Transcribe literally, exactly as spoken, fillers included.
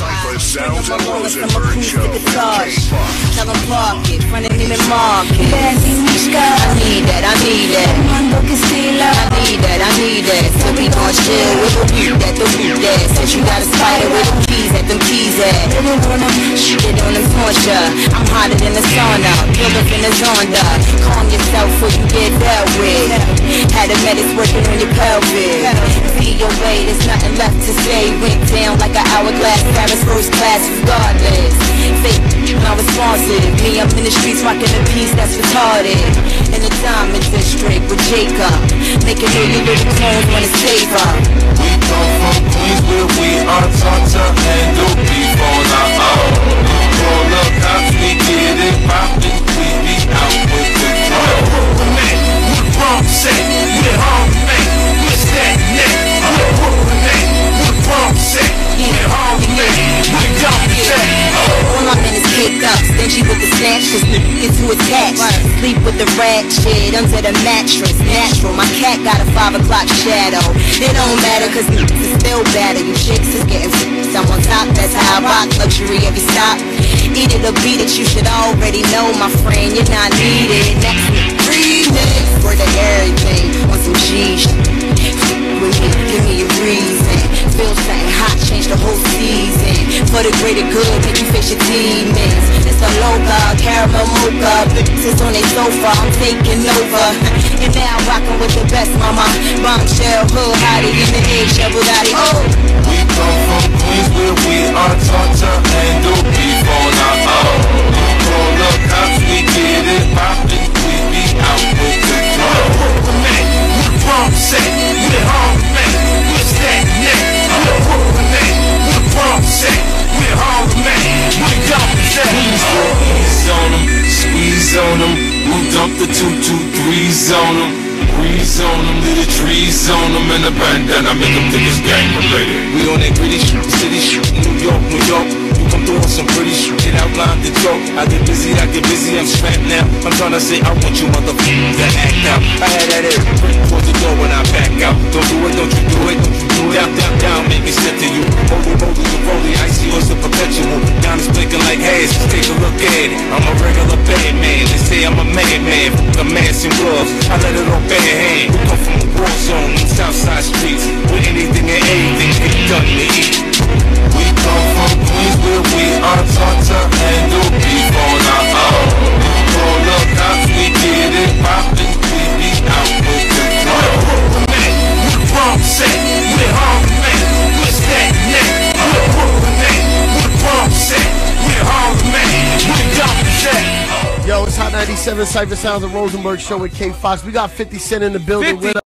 Sounds and Rosenberg show. Tell them park it, front of him and market. I need that, I need that. I need that, I need that. So we gon' chill with the weed that, the weed that. Since you got a spider with the keys at, them keys at. Shit on them torture. I'm hotter than the sauna. Pull up in the zonda. Calm yourself before you get dealt with. Had the medics working on your pelvic. See your way, there's nothing left to say. Went down like an hourglass, Paris first class, regardless. Fake, not responsive. Me, I'm in the streets rocking a piece that's retarded. In the diamond district with Jacob, making all your little clones wanna save her. We come from Queens where we are taught to handle beef on our own. We call up cops, we get it poppin', we be out with the drum. We're man, we're wrong set, we're home man, we're that neck. We're Brooklyn man, we're wrong set, we're home man, we're dumb set. All I'm in is kicked up, stingy with the snatch, cause get too attached. Sleep with the rat shit under the mattress, natural. My cat got a five o'clock shadow. It don't matter cause it's still better. You chicks is getting f***ed, I'm on top, that's how I rock. Luxury every stop. Eat it a beat that you should already know, my friend, you're not needed. Next remix for the everything on some G shit. With me, give me a reason. Feel something hot, change the whole season. For the greater good, make you face your demons. It's a loca, caramel mocha. Bitches on their sofa, I'm taking over. And now rockin' with the best, mama. Bombshell, hood, hottie in the egg, shovel daddy. Oh, we come from Queens where we are taught to handle beef on our own. We call up cops, we get it poppin', we be out with the drum. We're man, we're wrong set, we're home man, we're that neck. We're Brooklyn man, we're wrong set, we're home man, we're dumb set. Squeeze on them, squeeze on them, we dump the two two threes on them. Breeze on them, little trees on them, and the bandana make them think it's gang related. We on that gritty shit, city shit, New York, New York. You come through on some pretty shit, it outline the joke. I get busy, I get busy, I'm strapped now. I'm trying to say I want you motherfuckers to act out. I had that air, bring towards the door when I back out. Don't do it, don't you do it, don't you do it. Down, down, down, make me step to you. Holy, holy, you rolly, icy, yours a perpetual. Down is blinking like haze, take a look at it. I'm a regular bad man, they say I'm a madman. Fuck a man, some gloves, I let it on bad hand. We come from a war zone, Southside streets, where anything and anything can be done to eat. We come from Queens where we are taught to handle beef on our own. We call up cops, we get it poppin', we be out with the drum. We're man, we're wrong set, we're home man, we're that neck. We're Brooklyn man, we're wrong set, we're home man, we're dumb set. Yo, it's Hot ninety-seven Cypher Sounds of Rosenberg Show with K Fox. We got fifty Cent in the building with us.